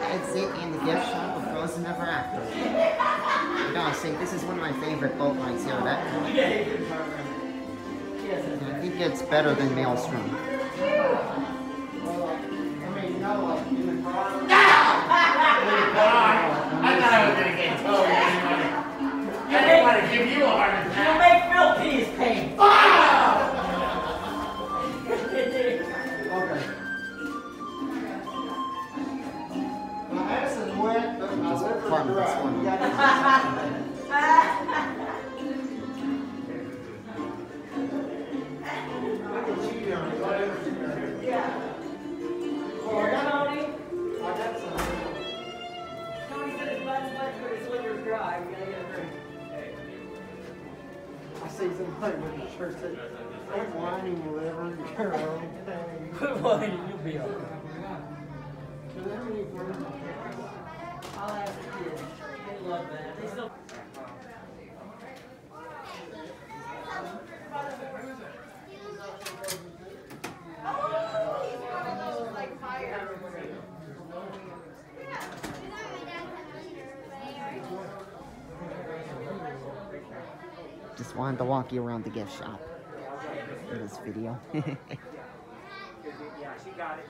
It's it in the gift shop of Frozen Ever After. I gotta say, this is one of my favorite boat rides here. I think it's better than Maelstrom. I thought I was going to get told. I didn't want to give you a heart attack. You'll make Phil pee his pain. Okay. My ass is wet, but my liver is dry. I can cheat on it. Whatever. Yeah. Oh, I got some. Tony said his butt's wet, but his liver's dry. We gotta get a drink. I see somebody with a shirt that quit whining, liver, your own thing. Quit whining, you'll be okay. Do they have any friends? I'll ask the kids. They love that. They still. Just wanted to walk you around the gift shop in this video. Yeah, she got it.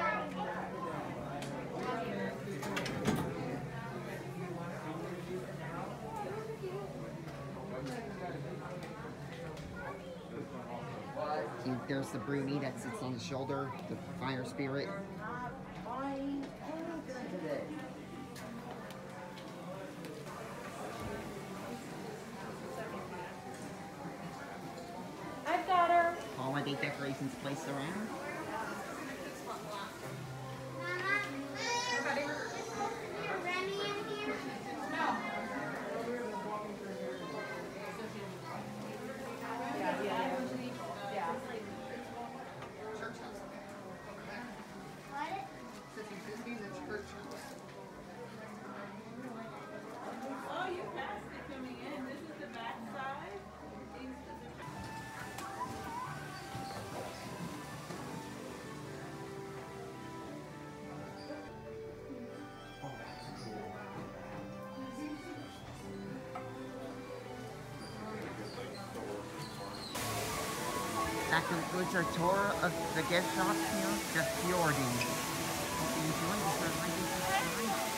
There's the broonie that sits on the shoulder, the fire spirit. I've got her. Holiday decorations placed around. That concludes our tour of the gift shop here, the Fjording. Hope you enjoyed this.